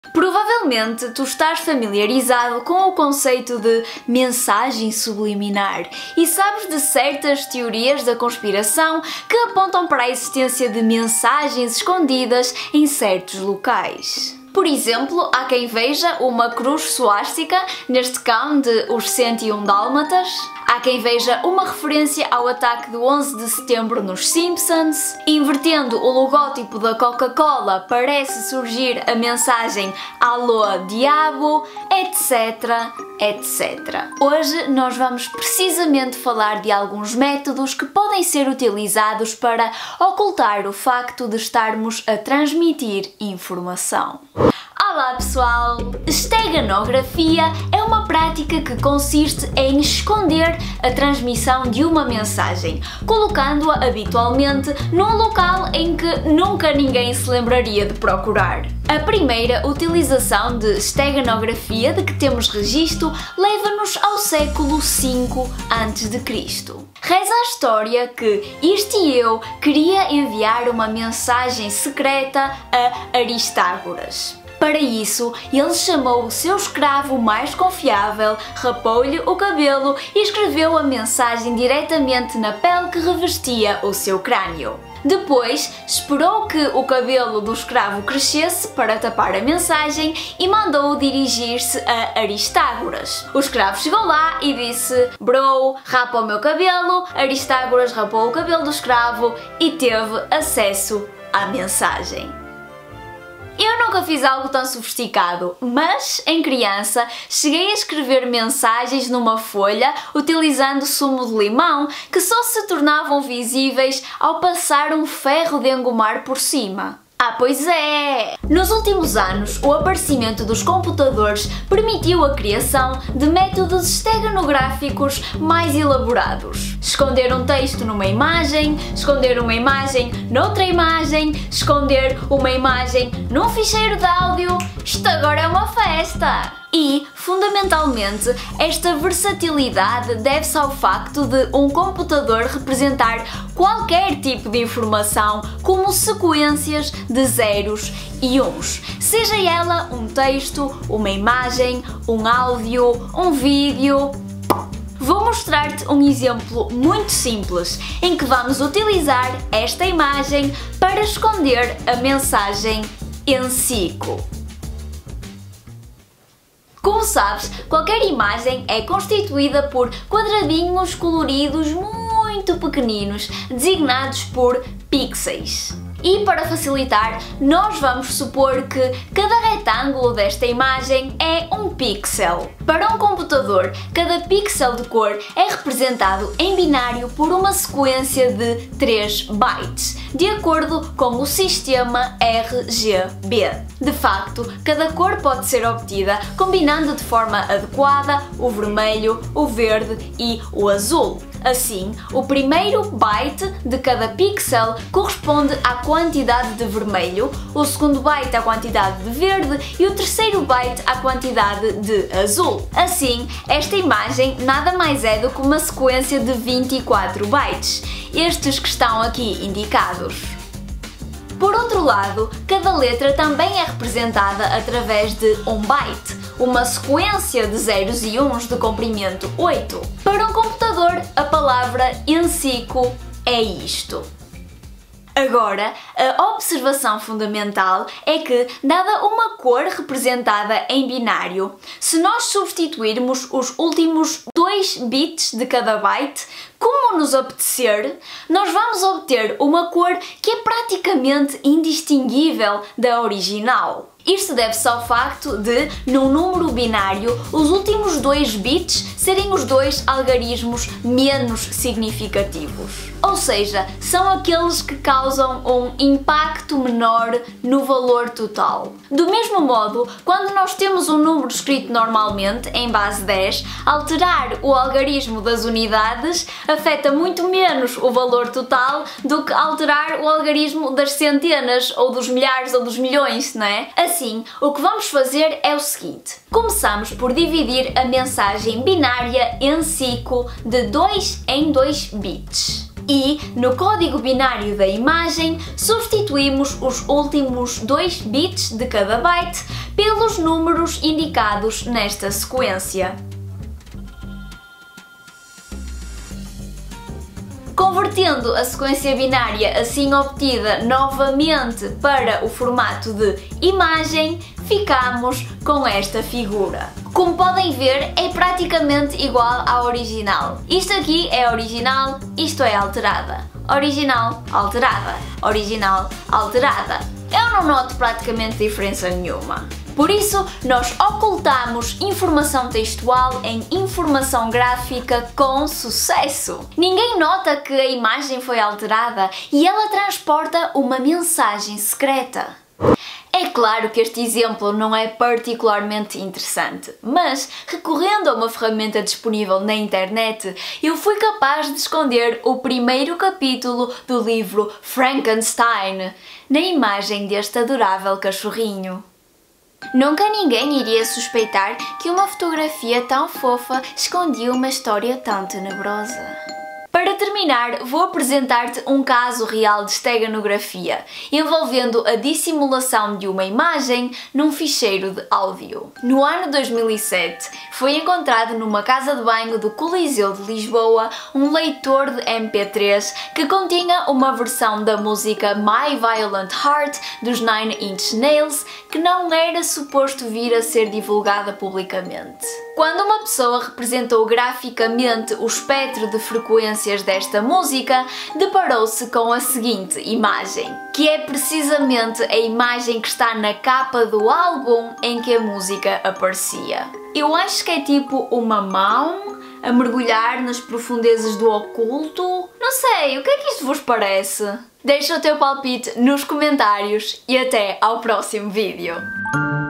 Provavelmente tu estás familiarizado com o conceito de mensagem subliminar e sabes de certas teorias da conspiração que apontam para a existência de mensagens escondidas em certos locais. Por exemplo, há quem veja uma cruz suástica neste cão de Os 101 Dálmatas. Há quem veja uma referência ao ataque do 11 de setembro nos Simpsons. Invertendo o logótipo da Coca-Cola, parece surgir a mensagem Alô Diabo, etc, etc. Hoje nós vamos precisamente falar de alguns métodos que podem ser utilizados para ocultar o facto de estarmos a transmitir informação. Olá pessoal! Steganografia é uma prática que consiste em esconder a transmissão de uma mensagem, colocando-a habitualmente num local em que nunca ninguém se lembraria de procurar. A primeira utilização de steganografia de que temos registro leva-nos ao século V a.C. Reza a história que Hirtieu queria enviar uma mensagem secreta a Aristágoras. Para isso, ele chamou o seu escravo mais confiável, rapou-lhe o cabelo e escreveu a mensagem diretamente na pele que revestia o seu crânio. Depois, esperou que o cabelo do escravo crescesse para tapar a mensagem e mandou-o dirigir-se a Aristágoras. O escravo chegou lá e disse: "Bro, rapa o meu cabelo." Aristágoras rapou o cabelo do escravo e teve acesso à mensagem. Eu nunca fiz algo tão sofisticado, mas em criança cheguei a escrever mensagens numa folha utilizando sumo de limão que só se tornavam visíveis ao passar um ferro de engomar por cima. Ah, pois é! Nos últimos anos, o aparecimento dos computadores permitiu a criação de métodos steganográficos mais elaborados. Esconder um texto numa imagem, esconder uma imagem noutra imagem, esconder uma imagem num ficheiro de áudio. Isto agora é uma festa! E, fundamentalmente, esta versatilidade deve-se ao facto de um computador representar qualquer tipo de informação como sequências de zeros e uns, seja ela um texto, uma imagem, um áudio, um vídeo. Vou mostrar-te um exemplo muito simples em que vamos utilizar esta imagem para esconder a mensagem Encico. Como sabes, qualquer imagem é constituída por quadradinhos coloridos muito pequeninos, designados por pixels. E para facilitar, nós vamos supor que cada retângulo desta imagem é um pixel. Para um computador, cada pixel de cor é representado em binário por uma sequência de 3 bytes, de acordo com o sistema RGB. De facto, cada cor pode ser obtida combinando de forma adequada o vermelho, o verde e o azul. Assim, o primeiro byte de cada pixel corresponde à quantidade de vermelho, o segundo byte à quantidade de verde e o terceiro byte à quantidade de azul. Assim, esta imagem nada mais é do que uma sequência de 24 bytes, estes que estão aqui indicados. Por outro lado, cada letra também é representada através de um byte, uma sequência de zeros e uns de comprimento 8. Para um computador, a palavra Encico é isto. Agora, a observação fundamental é que, dada uma cor representada em binário, se nós substituirmos os últimos 2 bits de cada byte, como nos apetecer, nós vamos obter uma cor que é praticamente indistinguível da original. Isto deve-se ao facto de, num número binário, os últimos 2 bits serem os 2 algarismos menos significativos. Ou seja, são aqueles que causam um impacto menor no valor total. Do mesmo modo, quando nós temos um número escrito normalmente, em base 10, alterar o algarismo das unidades afeta muito menos o valor total do que alterar o algarismo das centenas, ou dos milhares, ou dos milhões, não é? Assim, o que vamos fazer é o seguinte. Começamos por dividir a mensagem binária Encico de 2 em 2 bits. E, no código binário da imagem, substituímos os últimos 2 bits de cada byte pelos números indicados nesta sequência. Convertendo a sequência binária assim obtida novamente para o formato de imagem, ficamos com esta figura. Como podem ver, é praticamente igual à original. Isto aqui é original, isto é alterada. Original, alterada. Original, alterada. Eu não noto praticamente diferença nenhuma. Por isso, nós ocultamos informação textual em informação gráfica com sucesso. Ninguém nota que a imagem foi alterada e ela transporta uma mensagem secreta. É claro que este exemplo não é particularmente interessante, mas recorrendo a uma ferramenta disponível na internet, eu fui capaz de esconder o primeiro capítulo do livro Frankenstein na imagem deste adorável cachorrinho. Nunca ninguém iria suspeitar que uma fotografia tão fofa escondia uma história tão tenebrosa. Para terminar, vou apresentar-te um caso real de steganografia, envolvendo a dissimulação de uma imagem num ficheiro de áudio. No ano 2007, foi encontrado numa casa de banho do Coliseu de Lisboa um leitor de MP3 que continha uma versão da música My Violent Heart dos Nine Inch Nails que não era suposto vir a ser divulgada publicamente. Quando uma pessoa representou graficamente o espectro de frequências desta música, deparou-se com a seguinte imagem, que é precisamente a imagem que está na capa do álbum em que a música aparecia. Eu acho que é tipo uma mão a mergulhar nas profundezas do oculto. Não sei, o que é que isto vos parece? Deixa o teu palpite nos comentários e até ao próximo vídeo.